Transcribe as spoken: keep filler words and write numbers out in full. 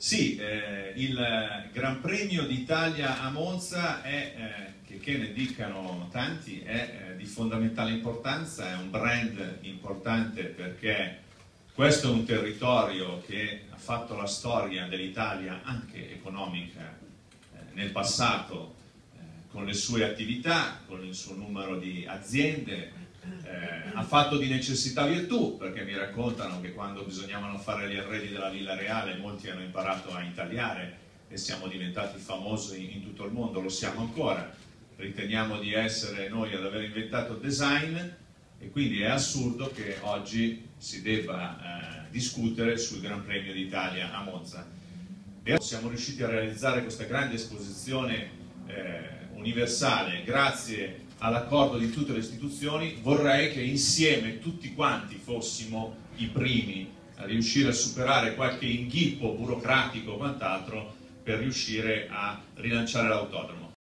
Sì, eh, il Gran Premio d'Italia a Monza è, eh, che, che ne dicano tanti, è eh, di fondamentale importanza, è un brand importante perché questo è un territorio che ha fatto la storia dell'Italia anche economica eh, nel passato, eh, con le sue attività, con il suo numero di aziende. Eh, ha fatto di necessità virtù, perché mi raccontano che quando bisognavano fare gli arredi della Villa Reale molti hanno imparato a intagliare e siamo diventati famosi in tutto il mondo, lo siamo ancora. Riteniamo di essere noi ad aver inventato il design e quindi è assurdo che oggi si debba eh, discutere sul Gran Premio d'Italia a Monza. E siamo riusciti a realizzare questa grande esposizione eh, universale grazie all'accordo di tutte le istituzioni. Vorrei che insieme tutti quanti fossimo i primi a riuscire a superare qualche inghippo burocratico o quant'altro per riuscire a rilanciare l'autodromo.